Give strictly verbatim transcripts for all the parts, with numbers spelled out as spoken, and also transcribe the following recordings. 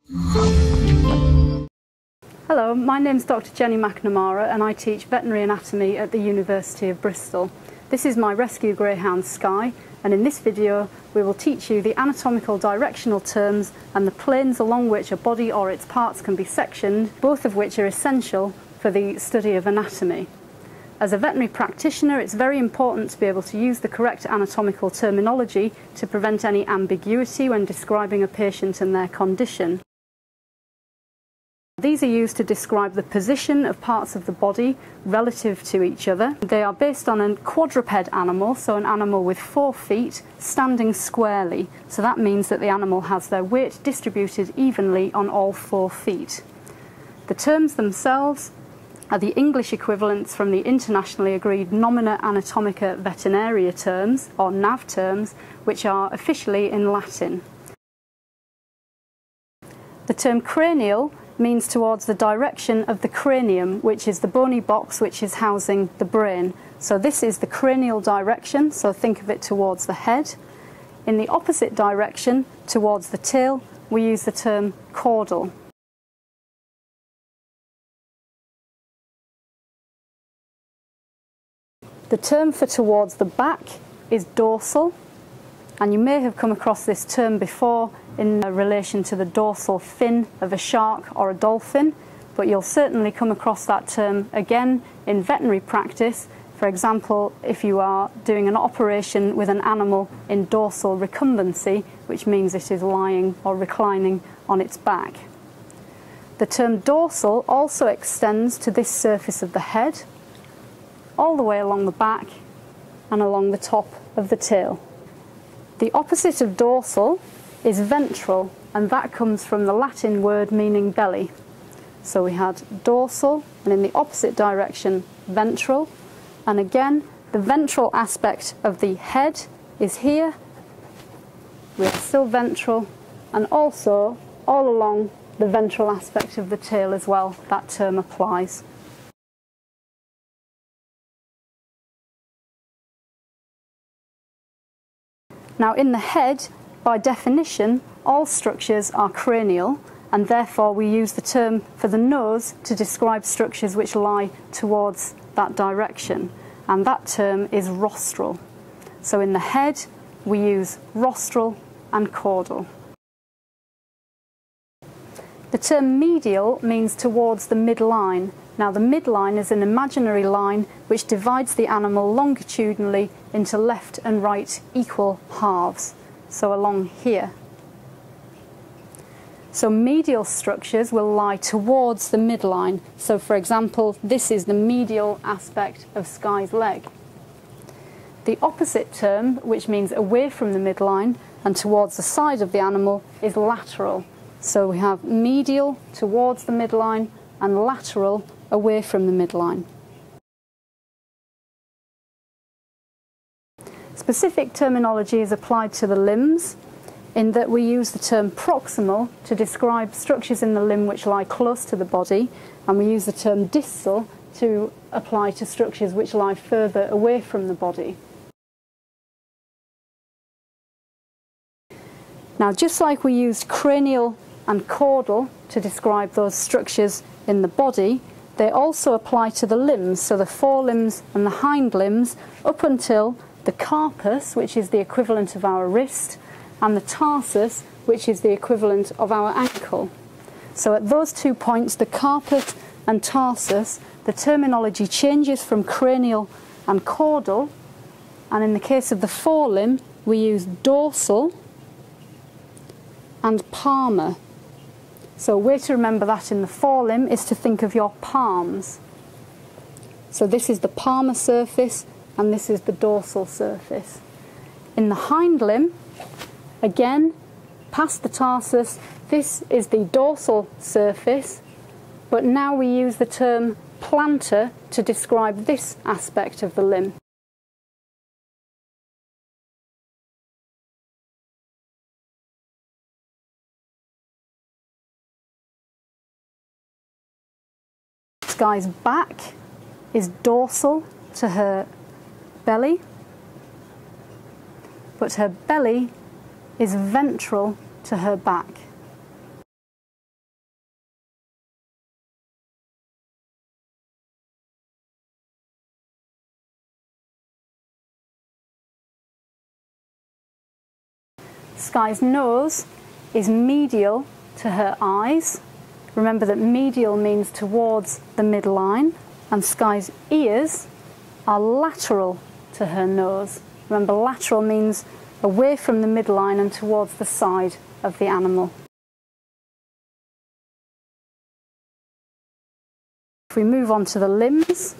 Hello, my name is Doctor Jenny McNamara and I teach veterinary anatomy at the University of Bristol. This is my rescue greyhound Skye, and in this video we will teach you the anatomical directional terms and the planes along which a body or its parts can be sectioned, both of which are essential for the study of anatomy. As a veterinary practitioner, it's very important to be able to use the correct anatomical terminology to prevent any ambiguity when describing a patient and their condition. These are used to describe the position of parts of the body relative to each other. They are based on a quadruped animal, so an animal with four feet standing squarely. So that means that the animal has their weight distributed evenly on all four feet. The terms themselves are the English equivalents from the internationally agreed Nomina Anatomica Veterinaria terms, or N A V terms, which are officially in Latin. The term cranial means towards the direction of the cranium, which is the bony box which is housing the brain. So this is the cranial direction, so think of it towards the head. In the opposite direction, towards the tail, we use the term caudal. The term for towards the back is dorsal, and you may have come across this term before in relation to the dorsal fin of a shark or a dolphin, but you'll certainly come across that term again in veterinary practice. For example, if you are doing an operation with an animal in dorsal recumbency, which means it is lying or reclining on its back. The term dorsal also extends to this surface of the head, all the way along the back and along the top of the tail. The opposite of dorsal is ventral, and that comes from the Latin word meaning belly. So we had dorsal, and in the opposite direction, ventral. And again, the ventral aspect of the head is here. We are still ventral, and also all along the ventral aspect of the tail as well, that term applies. Now in the head, by definition, all structures are cranial, and therefore we use the term for the nose to describe structures which lie towards that direction, and that term is rostral. So in the head, we use rostral and caudal. The term medial means towards the midline. Now the midline is an imaginary line which divides the animal longitudinally into left and right equal halves. So along here. So medial structures will lie towards the midline. So for example, this is the medial aspect of Skye's leg. The opposite term, which means away from the midline and towards the side of the animal, is lateral. So we have medial towards the midline and lateral away from the midline. Specific terminology is applied to the limbs, in that we use the term proximal to describe structures in the limb which lie close to the body, and we use the term distal to apply to structures which lie further away from the body. Now, just like we used cranial and caudal to describe those structures in the body, they also apply to the limbs, so the forelimbs and the hind limbs, up until the carpus, which is the equivalent of our wrist, and the tarsus, which is the equivalent of our ankle. So at those two points, the carpus and tarsus, the terminology changes from cranial and caudal, and in the case of the forelimb, we use dorsal and palmar. So a way to remember that in the forelimb is to think of your palms. So this is the palmar surface, and this is the dorsal surface. In the hind limb, again, past the tarsus, this is the dorsal surface, but now we use the term plantar to describe this aspect of the limb. Skye's back is dorsal to her belly, but her belly is ventral to her back. Sky's nose is medial to her eyes. Remember that medial means towards the midline, and Sky's ears are lateral to her nose. Remember, lateral means away from the midline and towards the side of the animal. If we move on to the limbs,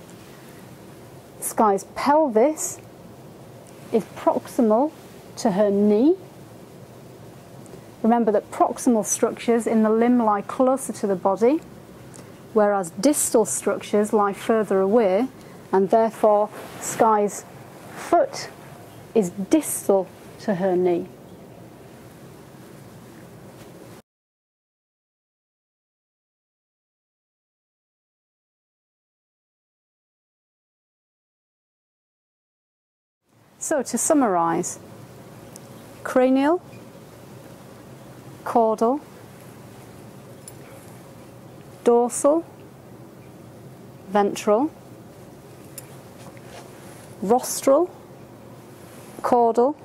Sky's pelvis is proximal to her knee. Remember that proximal structures in the limb lie closer to the body, whereas distal structures lie further away, and therefore Sky's foot is distal to her knee. So to summarise, cranial, caudal, dorsal, ventral, rostral, caudal,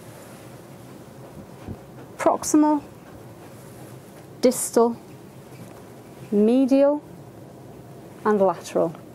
proximal, distal, medial and lateral.